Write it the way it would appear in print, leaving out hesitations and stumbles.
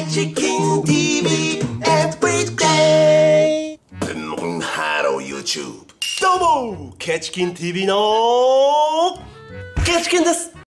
チキン TV everyday。 Hello YouTube。どうもケチキン TV のケチキンです。